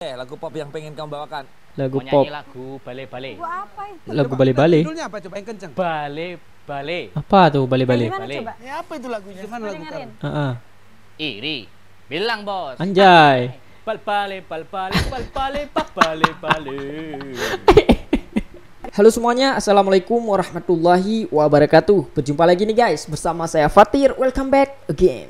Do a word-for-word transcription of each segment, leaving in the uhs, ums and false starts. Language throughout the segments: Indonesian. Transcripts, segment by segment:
Eh, lagu pop yang pengen kamu bawakan. Lagu Mau pop. nyanyi lagu bale-bale. Lagu apa itu? Lagu Coba, bale-bale. Judulnya apa? Coba yang kenceng. Bale-bale. Apa tuh bale-bale? Gimana Bale. coba? Ya apa itu lagunya? Gimana Coba lagu dengerin. kamu? Heeh. Iri. Bilang bos. Anjay. Bal-bale, bal-bale, bal-bale, bal-bale-bale. Halo semuanya, assalamualaikum warahmatullahi wabarakatuh. Berjumpa lagi nih guys, bersama saya Fatir. Welcome back again.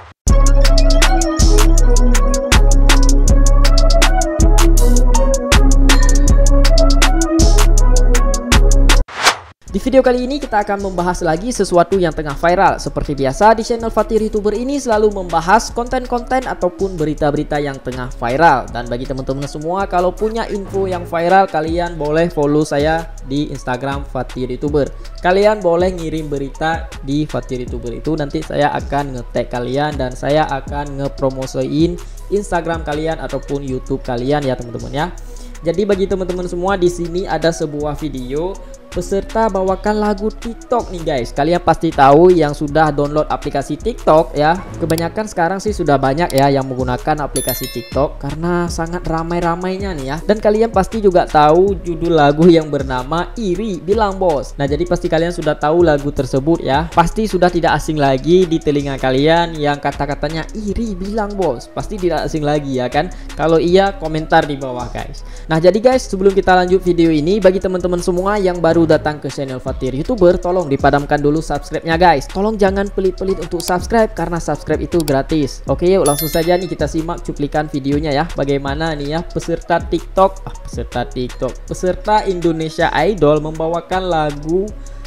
Di video kali ini kita akan membahas lagi sesuatu yang tengah viral. Seperti biasa di channel Fatir YouTuber ini selalu membahas konten-konten ataupun berita-berita yang tengah viral. Dan bagi teman-teman semua, kalau punya info yang viral, kalian boleh follow saya di Instagram Fatir YouTuber. Kalian boleh ngirim berita di Fatir YouTuber itu, nanti saya akan nge-tag kalian dan saya akan ngepromosiin Instagram kalian ataupun YouTube kalian ya teman-teman ya. Jadi bagi teman-teman semua, di sini ada sebuah video peserta bawakan lagu TikTok nih guys. Kalian pasti tahu yang sudah download aplikasi TikTok ya. Kebanyakan sekarang sih sudah banyak ya yang menggunakan aplikasi TikTok karena sangat ramai-ramainya nih ya. Dan kalian pasti juga tahu judul lagu yang bernama Iri Bilang Bos. Nah, jadi pasti kalian sudah tahu lagu tersebut ya. Pasti sudah tidak asing lagi di telinga kalian yang kata-katanya Iri Bilang Bos. Pasti tidak asing lagi ya kan? Kalau iya, komentar di bawah guys. Nah, jadi guys, sebelum kita lanjut video ini, bagi teman-teman semua yang baru datang ke channel Fatir YouTuber, tolong dipadamkan dulu subscribe-nya guys. Tolong jangan pelit-pelit untuk subscribe karena subscribe itu gratis. Oke, yuk langsung saja nih kita simak cuplikan videonya ya. Bagaimana nih ya peserta TikTok, ah, peserta TikTok, peserta Indonesia Idol membawakan lagu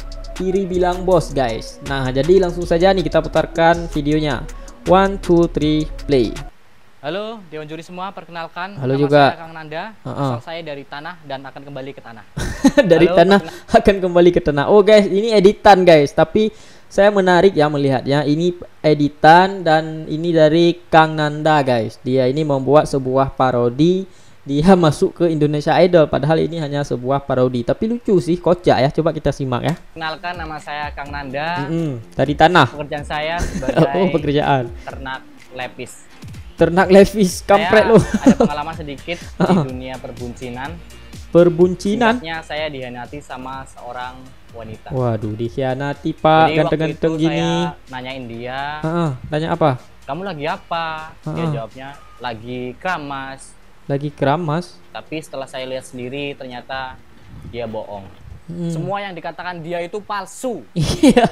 Iri Bilang Bos guys. Nah, jadi langsung saja nih kita putarkan videonya. One, two, three, play. Halo, Dewan Juri semua, perkenalkan. Halo nama juga. saya Kang Nanda. Uh-uh. Asal saya dari tanah dan akan kembali ke tanah. Dari Halo, tanah akan kembali ke tanah. Oh guys, ini editan guys, tapi saya menarik ya melihatnya. Ini editan dan ini dari Kang Nanda guys. Dia ini membuat sebuah parodi. Dia masuk ke Indonesia Idol, padahal ini hanya sebuah parodi. Tapi lucu sih, kocak ya. Coba kita simak ya. Kenalkan, nama saya Kang Nanda. Mm-mm, dari tanah. Pekerjaan saya sebagai Oh, pekerjaan. ternak lepis. Ternak levis, kampret Saya lu. ada pengalaman sedikit di dunia perbuncinan. Perbuncinan. Singkatnya, saya dihianati sama seorang wanita. Waduh, dikhianati Pak, Jadi ganteng-ganteng waktu itu gini. saya nanyain dia, Heeh, tanya apa? kamu lagi apa? Dia Heeh. jawabnya, lagi keramas. Lagi keramas. Tapi setelah saya lihat sendiri, ternyata dia bohong. Hmm. Semua yang dikatakan dia itu palsu. Iya.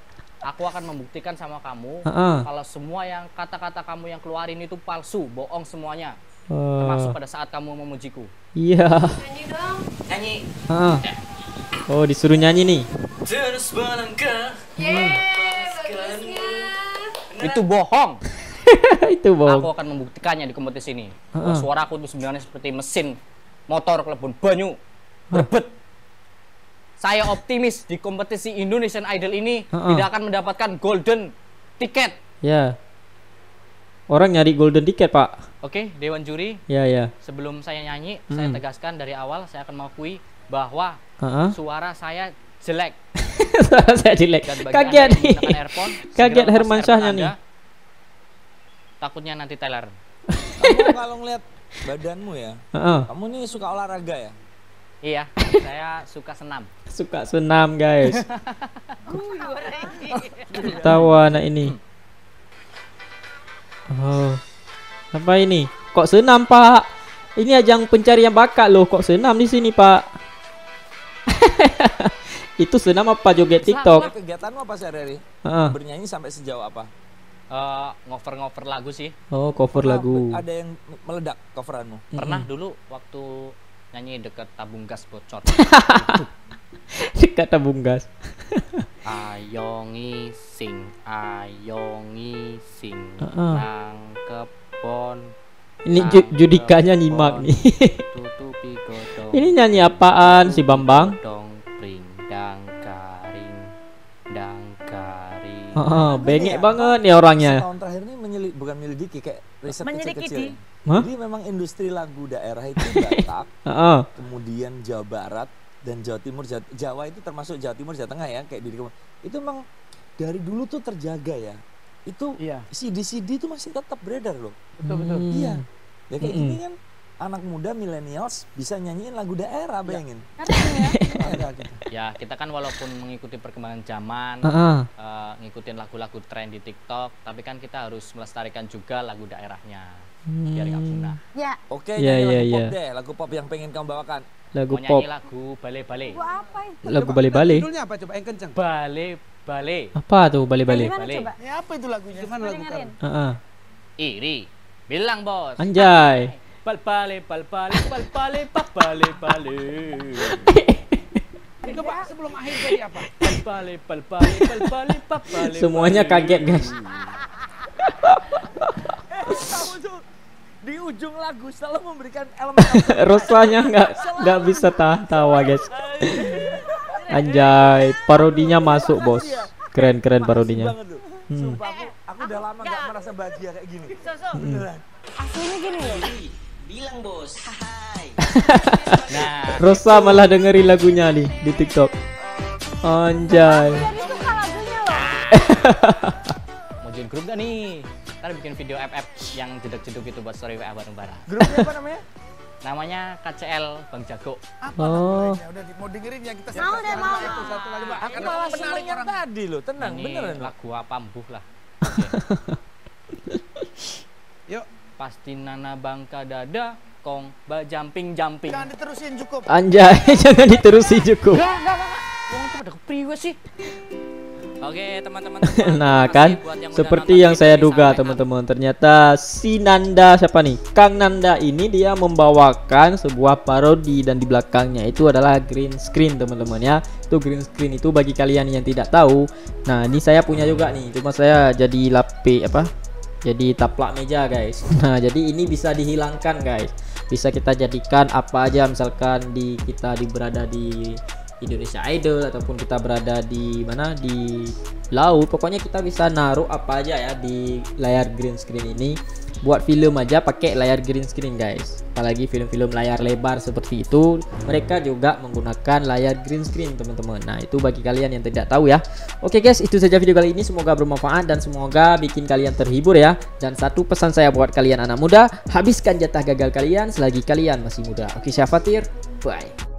Aku akan membuktikan sama kamu Heeh. kalau semua yang kata-kata kamu yang keluarin itu palsu, bohong semuanya. Eh, Termasuk pada saat kamu memujiku. Iya. Nyanyi dong. Nyanyi. Heeh. Oh, disuruh nyanyi nih. Terus melangkah. Yeay, bagusnya. Itu bohong. Itu bohong. Aku akan membuktikannya di kompetisi ini. Heeh. Bahwa suaraku itu sebenarnya seperti mesin motor kelebon banyu berbet. Saya optimis di kompetisi Indonesian Idol ini Heeh. tidak akan mendapatkan golden ticket. Ya. Orang nyari golden ticket, Pak. Oke, Dewan Juri, Ya, ya. sebelum saya nyanyi, Hmm. saya tegaskan dari awal saya akan mengakui bahwa Heeh. suara saya jelek. Saya jelek. Dan bagi Kaget Anda yang nih. menggunakan earphone, Kaget segera lepas Hermansyahnya earphone nih. Anda. Takutnya nanti teler. Kamu kalau ngeliat badanmu ya, Heeh. kamu nih suka olahraga ya? Iya, saya suka senam. Suka senam, guys. Tawa anak ini. Oh. Apa ini? Kok senam, Pak? Ini ajang pencarian bakat loh. Kok senam di sini, Pak? Itu senam apa joget TikTok? Kegiatanmu apa sehari-hari? Heeh. Bernyanyi sampai sejauh apa? Eh, ngover-ngover lagu sih. Oh, cover Pernah lagu. Ada yang meledak coveranmu? Pernah dulu waktu nyanyi deket tabung gas bocor. Kata Bunggas. Ayo ngising, ayo ngising, Heeh. nang kebon. Ini ju judikanya nyimak nih. Tutupi godong. Ini nyanyi apaan si Bambang? Godong pring dang garing, dang garing. Heeh, bengek ya, banget nih orangnya. Setahun terakhir ini menyelik, bukan menyelidiki, kayak riset Menyelidiki kecil-kecil. Hah? Jadi memang industri lagu daerah itu Batak, Heeh. kemudian Jawa Barat dan Jawa Timur. Jawa, Jawa itu termasuk Jawa Timur, Jawa Tengah ya, kayak di itu memang dari dulu tuh terjaga ya. Itu Iya. C D C D itu masih tetap beredar loh. Betul betul. Hmm. Iya. Ya kayak Mm-mm. gini kan anak muda millennials bisa nyanyiin lagu daerah, bayangin. Ada gitu. Ya, kita kan walaupun mengikuti perkembangan zaman, Heeh. eh, ngikutin lagu-lagu tren di TikTok, tapi kan kita harus melestarikan juga lagu daerahnya biar nggak punah. Ya. Oke, Iya, nyanyi iya, lagu pop iya. deh, lagu pop yang pengen kamu bawakan. Lagu Mau pop, nyanyi lagu bale-bale. Gua apa itu? lagu bale-bale. Judulnya apa coba yang kenceng? Bale-bale. Apa tuh bale-bale? Gimana Bale. coba? Ya apa itu lagunya? Gimana lagu Dengerin. kamu? Heeh. Iri. Bilang, Bos. Anjay. Bal-bale, bal-bale, bal-bale, bal-bale-bale. Coba sebelum akhir jadi apa? Bal-bale, bal-bale, bal-bale, bal-bale. Semuanya kaget, guys. Kamu tuh di ujung lagu selalu memberikan elemen Rosanya nggak nggak bisa tahan tawa, guys. Anjay, parodinya masuk, Bos. Keren-keren parodinya. banget tuh. Hmm. Sumpah aku, aku udah lama gak merasa bahagia kayak gini. Beneran. Aslinya gini loh. Bilang bos, hai. Nah, Rosa malah dengerin lagunya nih di TikTok. Anjay. Jadi suka lagunya loh. mau join grup gak nih? Ntar bikin video F F yang jeduk-jeduk itu buat story W A bareng-bareng. Grupnya apa namanya? Namanya K C L Bang Jago. Apa Oh. namanya? Udah di- mau dengerin ya kita Mau deh, mau, itu mau. satu lagi, Pak. Aku Karena malah menarik seneng yang orang. tadi loh, tenang, Ini beneran. Loh. lagu apa mbuh lah. Yuk, Pasti nana bangka dada kong ba jumping jumping. jangan diterusin cukup. Anjay, jangan diterusin cukup. Wong itu pada kepriwe sih? Oke, teman-teman. Nah terima kan, kasih buat yang udah seperti nonton yang video saya ini duga sampai teman-teman, ternyata si Nanda siapa nih? Kang Nanda ini dia membawakan sebuah parodi dan di belakangnya itu adalah green screen teman-teman ya. Itu green screen itu bagi kalian yang tidak tahu. Nah ini saya punya juga nih, cuma saya jadi lapi apa? Jadi taplak meja guys. Nah jadi ini bisa dihilangkan guys. Bisa kita jadikan apa aja, misalkan di kita di berada di Indonesia Idol ataupun kita berada di mana di laut, pokoknya kita bisa naruh apa aja ya di layar green screen ini. Buat film aja pakai layar green screen guys, apalagi film-film layar lebar seperti itu mereka juga menggunakan layar green screen teman-teman. Nah itu bagi kalian yang tidak tahu ya. Oke guys, itu saja video kali ini, semoga bermanfaat dan semoga bikin kalian terhibur ya. Dan satu pesan saya buat kalian anak muda, habiskan jatah gagal kalian selagi kalian masih muda. Oke, saya Fatir, bye.